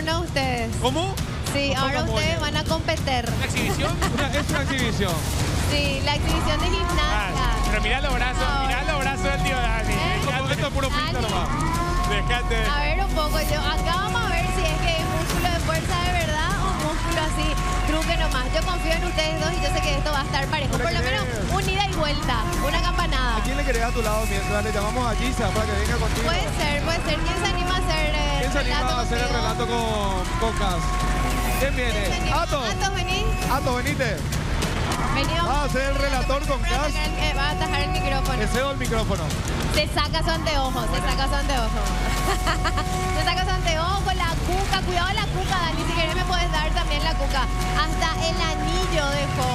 ¿no? Ustedes. ¿Cómo? Sí, Nos ahora toca ustedes Moñe. van a competir. ¿Una exhibición? Es una exhibición. Sí, la exhibición de gimnasia. Pero mirá los brazos del tío Dani. Esto es puro pinto Dani. nomás. Dejate. A ver un poco, acá vamos a ver si es que es músculo de fuerza de verdad o músculo así, truque nomás. Yo confío en ustedes dos y yo sé que esto va a estar parejo. Por lo menos una ida y vuelta, una campanada. ¿A quién le querés a tu lado mientras le llamamos a Giza para que venga contigo? Puede ser. ¿Quién se anima a hacer ¿Quién se anima a hacer el contigo? relato con Cas? ¿Quién viene? ¿Quién se anima? Ato. Atos, vení. Ato, venite. Vení, Vas a hacer el relator con Cas. Va a atajar el micrófono. Le cedo el micrófono. Se saca su anteojo, se saca su anteojo. Se saca su anteojo, la cuca, cuidado la cuca, Dani, si querés me puedes dar también la cuca. Hasta el anillo dejó.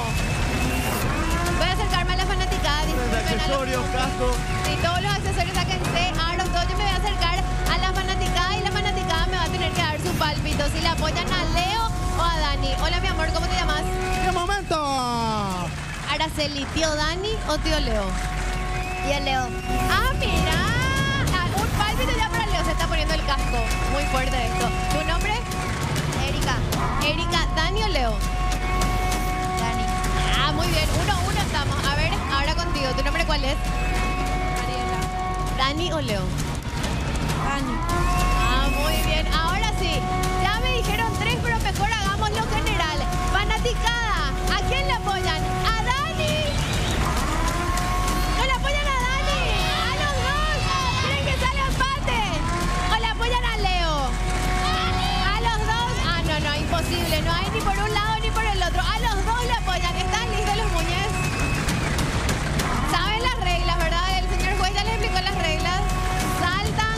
Voy a acercarme a la fanaticada, disculpen. Accesorios, casco. Sí, todos los accesorios, sáquense, aros, todo. Yo me voy a acercar a la fanaticada y la fanaticada me va a tener que dar su pálpito. Si le apoyan a Leo o a Dani. Hola, mi amor, ¿cómo te llamas? ¡Qué momento! Araceli, ¿tío Dani o tío Leo? Tío Leo. ¡Ah, mira! Un pálpito ya para Leo. Se está poniendo el casco. Muy fuerte esto. ¿Tu nombre? Erika. Erika, ¿Dani o Leo? Dani. Ah, muy bien. 1-1 estamos. A ver, ahora contigo. ¿Tu nombre cuál es? Mariela. ¿Dani o Leo? Dani. Ah, muy bien. Ahora sí. Ya me dijeron 3, pero mejor hagamos lo general. Fanaticada, ¿a quién le apoyan? ¿A Dani? ¿No le apoyan a Dani? ¿A los dos? ¿Quieren que salga empate? ¿O le apoyan a Leo? ¿A los dos? Ah, no, imposible. No hay ni por un lado ni por el otro. A los dos le apoyan. ¿Están listos los muñes? ¿Saben las reglas, verdad? El señor juez ya les explicó las reglas. Saltan,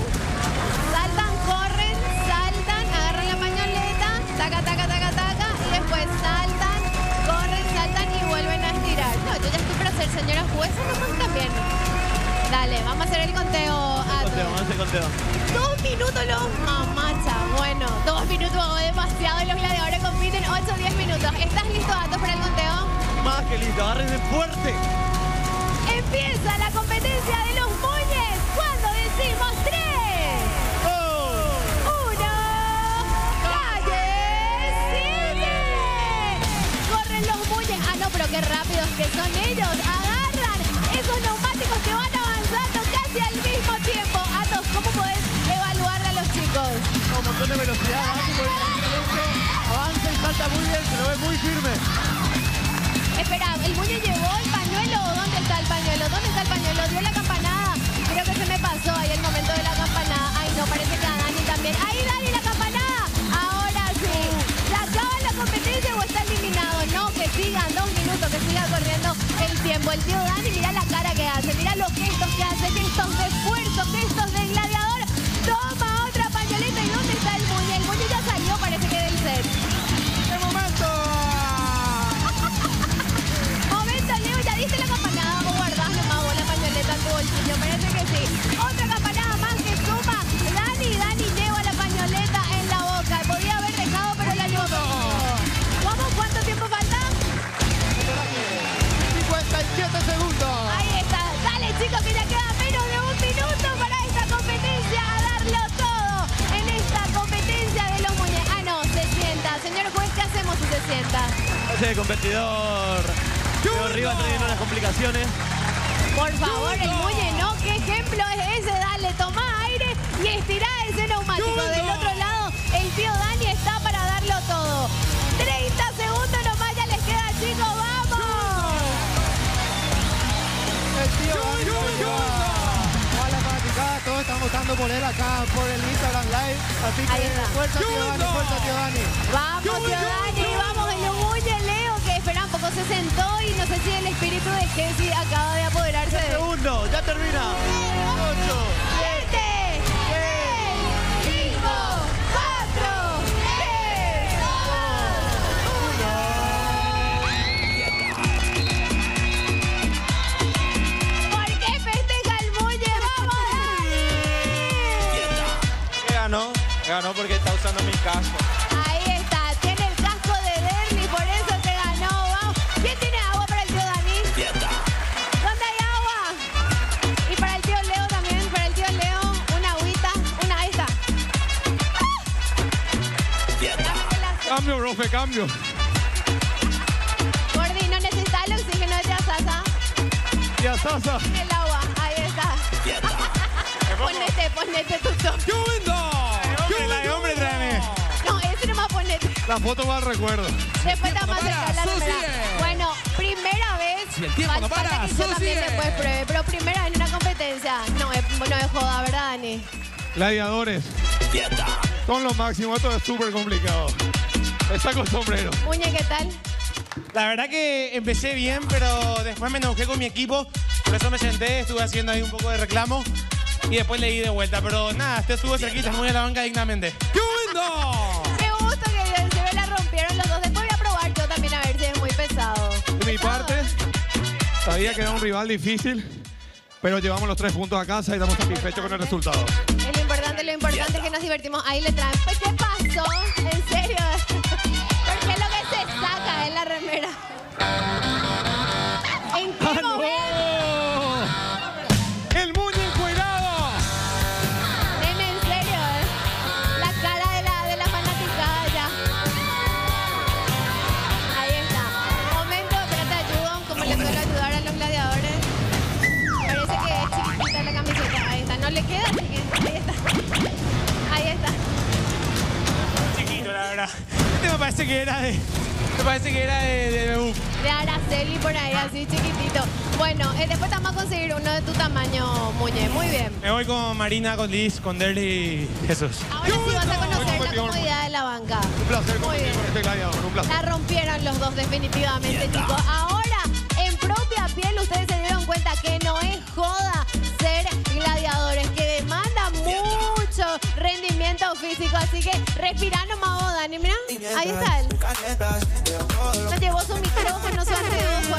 corren, agarran la pañoleta, taca, y después saltan, corren, y vuelven a estirar. No, yo ya estoy para ser señora jueza, no también. Dale, vamos a hacer el conteo. Vamos a hacer conteo. 2 minutos los mamacha. Bueno, 2 minutos demasiado y los gladiadores compiten 8 o 10 minutos. ¿Estás listo, Atos, para el conteo? Más que listo, agárrense fuerte. Empieza la competencia de los muñes. ¿Cuándo decimos 3? 1, calle 7. Corren los muñes. Ah, no, pero qué rápidos que son ellos. Agarran esos neumáticos que van avanzando casi al mismo tiempo. Atos, ¿cómo podés evaluar a los chicos? Con un montón de velocidad, avanza y salta muy bien, se lo ve muy firme. Espera, ¿el muñe llevó el pañuelo? ¿Dónde está el pañuelo? ¿Dónde está el pañuelo? ¿Dio la campanada? Creo que se me pasó ahí el momento de la campanada. Ay, no, parece que a Dani también. ¡Ahí, Dani, la campanada! Ahora sí. ¿Se acaba la competencia o está eliminado? No, que sigan 2 minutos, que siga corriendo el tiempo. El tío Dani, mira la cara que hace, mira los gestos que hace, gestos de esfuerzo, gestos de gladiador. Toma otra pañoleta. ¿Y dónde está el muñe? El muñe ya salió, parece que del set. ¡Qué momento! Momento, Leo, ¿ya diste la campanada o guardás nomás vos la pañoleta en tu bolsillo? Parece que sí. Otra campanada más que suma. Dani lleva la pañoleta en la boca. Podía haber dejado, pero la llevó conmigo. ¿Cómo? ¿Cuánto tiempo falta? 57 segundos. Ahí está. Dale, chicos, que ya queda menos de 1 minuto para esta competencia. A darlo todo en esta competencia de los muñecos. Ah, no, se sienta. Señor juez, ¿qué hacemos si se sienta? Ese competidor. Pero arriba teniendo unas complicaciones. Por favor, el muñe, ¿no? ¿Qué ejemplo es ese? Dale, toma aire y estirá ese neumático. Del otro lado, el tío Dani está para darlo todo. 30 segundos nomás ya les queda, chicos. ¡Vamos! El tío Dani a la fanaticada, todos están votando por él acá, por el Instagram Live. Así Ahí que está. fuerza, tío Dani, fuerza, tío Dani. Vamos, tío Dani, vamos, el muñe Leo, que espera un poco, se sentó y no sé si el espíritu de Jessy acaba de apoderarse de él. Segundo, ya termina. 8, 7, 6, 5, 4, 3, 2, 1. ¿Por qué festeja el muñe? ¡Vamos, Dani! Ganó porque está usando mi casco. Ahí está, tiene el casco de Derly, por eso te ganó. Vamos. ¿Quién tiene agua para el tío Dani? ¿Dónde hay agua? Y para el tío Leo también, para el tío Leo, una agüita, ahí está. Cambio, profe, cambio. Gordi, no necesitas el oxígeno de Sasa. Ya, Sasa. En el agua, ahí está. Ponete tu top. ¡Qué lindo! La de hombre, tráeme. No, ese nomás ponete. La foto va al recuerdo. Después te vamos a acercar la Susie. remera. Bueno, primera vez. Si el tiempo no para, falta que yo también Susie. después pruebe, pero primera vez en una competencia. No es joda, ¿verdad, Dani? Gladiadores. Son lo máximo. Esto es súper complicado. Me saco el sombrero. Muñe, ¿qué tal? La verdad que empecé bien, pero después me enojé con mi equipo. Por eso me senté, estuve haciendo ahí un poco de reclamo. Y después le di de vuelta. Pero nada, usted estuvo cerquita, muy a la banca dignamente. ¡Qué lindo! Qué gusto que se me la rompieron los dos. Después voy a probar yo también a ver si es muy pesado. De mi Pesado, parte, ¿eh? sabía que era un rival difícil, pero llevamos los 3 puntos a casa y estamos satisfechos con el resultado. Lo importante es que nos divertimos. Ahí le traen. Pues, ¿qué pasó? ¿En serio? Porque es lo que se saca en la remera. ¿En qué momento? ¡El Muñe encuerado! Nene, en serio, ¿eh? La cara de la fanaticada ya. Ahí está. Momento, pero te ayudo, como le suelo ayudar a los gladiadores. Parece que es chiquitita la camiseta. Ahí está. No le queda, así que ahí está. Ahí está. Chiquito, la verdad. Este me parece que era de... Me parece que era de BU. De Araceli por ahí, así chiquitito. Bueno, después te vamos a conseguir uno de tu tamaño, Muñe. Muy bien. Me voy con Marina, con Liz, con Derly y Jesús. Ahora sí vas a conocer la competidor. comodidad de la banca. Un placer Muy competir bien. con este gladiador, un placer. La rompieron los dos definitivamente, chicos. Ahora, en propia piel, ustedes se dieron cuenta que no es joda ser gladiadores, que demanda mucho rendimiento físico. Así que respirá nomás vos, Dani. Mira, ahí está él. No llevó su micrófono, su anteojo.